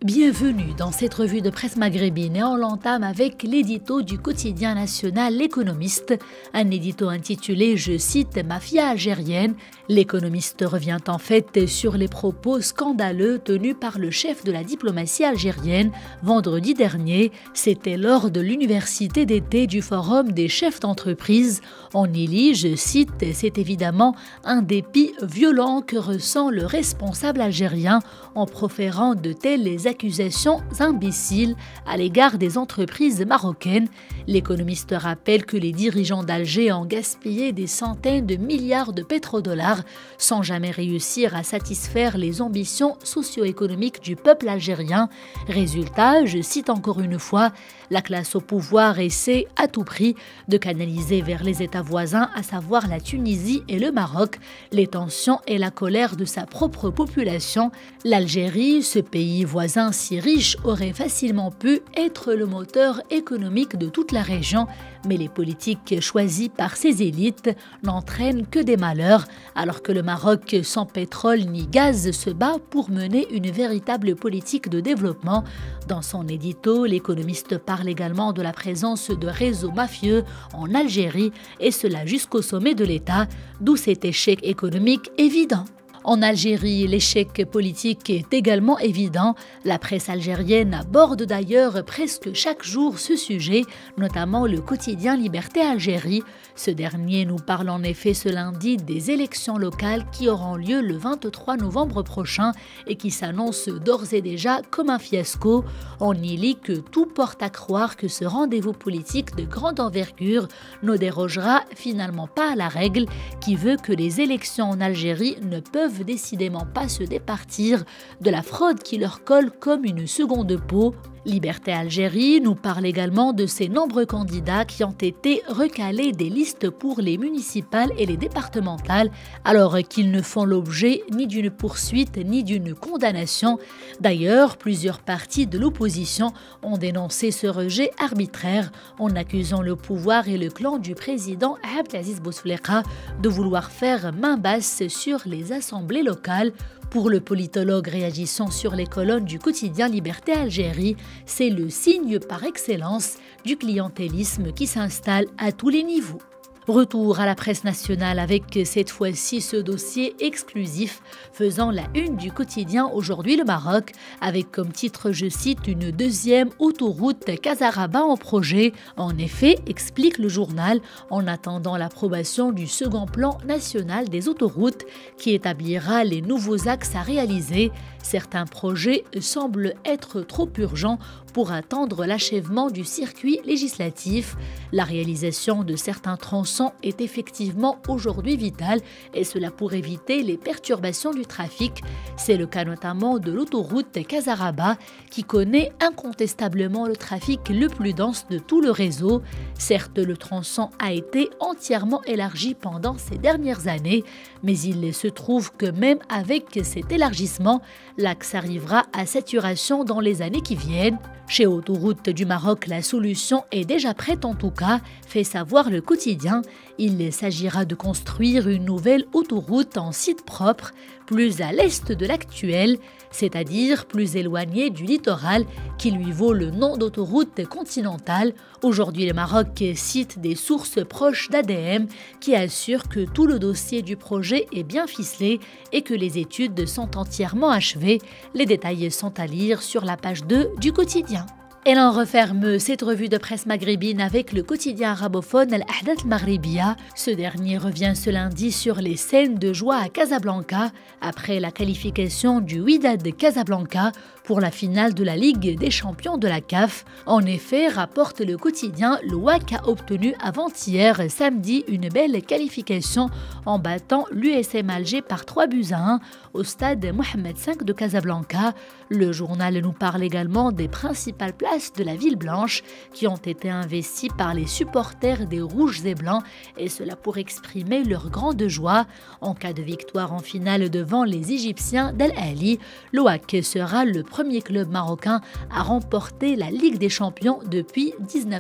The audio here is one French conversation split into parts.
Bienvenue dans cette revue de presse maghrébine et on l'entame avec l'édito du quotidien national L'Économiste, un édito intitulé, je cite, « Mafia algérienne ». L'Économiste revient en fait sur les propos scandaleux tenus par le chef de la diplomatie algérienne vendredi dernier. C'était lors de l'université d'été du Forum des chefs d'entreprise. On y lit, je cite, « C'est évidemment un dépit violent que ressent le responsable algérien en proférant de telles accusations imbéciles à l'égard des entreprises marocaines. » L'économiste rappelle que les dirigeants d'Alger ont gaspillé des centaines de milliards de pétrodollars sans jamais réussir à satisfaire les ambitions socio-économiques du peuple algérien. Résultat, je cite encore une fois, la classe au pouvoir essaie à tout prix de canaliser vers les États voisins, à savoir la Tunisie et le Maroc, les tensions et la colère de sa propre population. L'Algérie, ce pays voisin si riche, aurait facilement pu être le moteur économique de toute la région, mais les politiques choisies par ces élites n'entraînent que des malheurs, alors que le Maroc, sans pétrole ni gaz, se bat pour mener une véritable politique de développement. Dans son édito, l'économiste parle également de la présence de réseaux mafieux en Algérie, et cela jusqu'au sommet de l'État, d'où cet échec économique évident. En Algérie, l'échec politique est également évident. La presse algérienne aborde d'ailleurs presque chaque jour ce sujet, notamment le quotidien Liberté Algérie. Ce dernier nous parle en effet ce lundi des élections locales qui auront lieu le 23 novembre prochain et qui s'annoncent d'ores et déjà comme un fiasco. On y lit que tout porte à croire que ce rendez-vous politique de grande envergure ne dérogera finalement pas à la règle qui veut que les élections en Algérie ne peuvent décidément pas se départir de la fraude qui leur colle comme une seconde peau. Liberté Algérie nous parle également de ces nombreux candidats qui ont été recalés des listes pour les municipales et les départementales, alors qu'ils ne font l'objet ni d'une poursuite ni d'une condamnation. D'ailleurs, plusieurs partis de l'opposition ont dénoncé ce rejet arbitraire en accusant le pouvoir et le clan du président Abdelaziz Bouteflika de vouloir faire main basse sur les assemblées locales. Pour le politologue réagissant sur les colonnes du quotidien Liberté Algérie, c'est le signe par excellence du clientélisme qui s'installe à tous les niveaux. Retour à la presse nationale avec cette fois-ci ce dossier exclusif faisant la une du quotidien Aujourd'hui le Maroc, avec comme titre, je cite, une deuxième autoroute Casaraba en projet. En effet, explique le journal, en attendant l'approbation du second plan national des autoroutes qui établira les nouveaux axes à réaliser, certains projets semblent être trop urgents pour attendre l'achèvement du circuit législatif. La réalisation de certains tronçons est effectivement aujourd'hui vitale et cela pour éviter les perturbations du trafic. C'est le cas notamment de l'autoroute Casaraba qui connaît incontestablement le trafic le plus dense de tout le réseau. Certes, le tronçon a été entièrement élargi pendant ces dernières années, mais il se trouve que même avec cet élargissement, l'axe arrivera à saturation dans les années qui viennent. Chez Autoroute du Maroc, la solution est déjà prête en tout cas, fait savoir le quotidien. Il s'agira de construire une nouvelle autoroute en site propre, plus à l'est de l'actuelle, c'est-à-dire plus éloignée du littoral, qui lui vaut le nom d'autoroute continentale. Aujourd'hui, le Maroc cite des sources proches d'ADM qui assurent que tout le dossier du projet est bien ficelé et que les études sont entièrement achevées. Les détails sont à lire sur la page 2 du quotidien. Et l'on referme cette revue de presse maghrébine avec le quotidien arabophone Al-Ahdath Maghribiya. Ce dernier revient ce lundi sur les scènes de joie à Casablanca après la qualification du Wydad de Casablanca pour la finale de la Ligue des champions de la CAF. En effet, rapporte le quotidien, le WAC a obtenu avant-hier samedi une belle qualification en battant l'USM Alger par 3-1 au stade Mohamed V de Casablanca. Le journal nous parle également des principales places de la ville blanche qui ont été investies par les supporters des Rouges et Blancs, et cela pour exprimer leur grande joie. En cas de victoire en finale devant les Égyptiens d'Al Ahly, l'OAC sera le premier club marocain à remporter la Ligue des champions depuis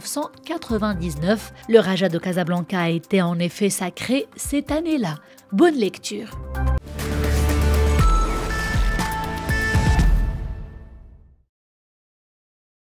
1999. Le Raja de Casablanca a été en effet sacré cette année-là. Bonne lecture.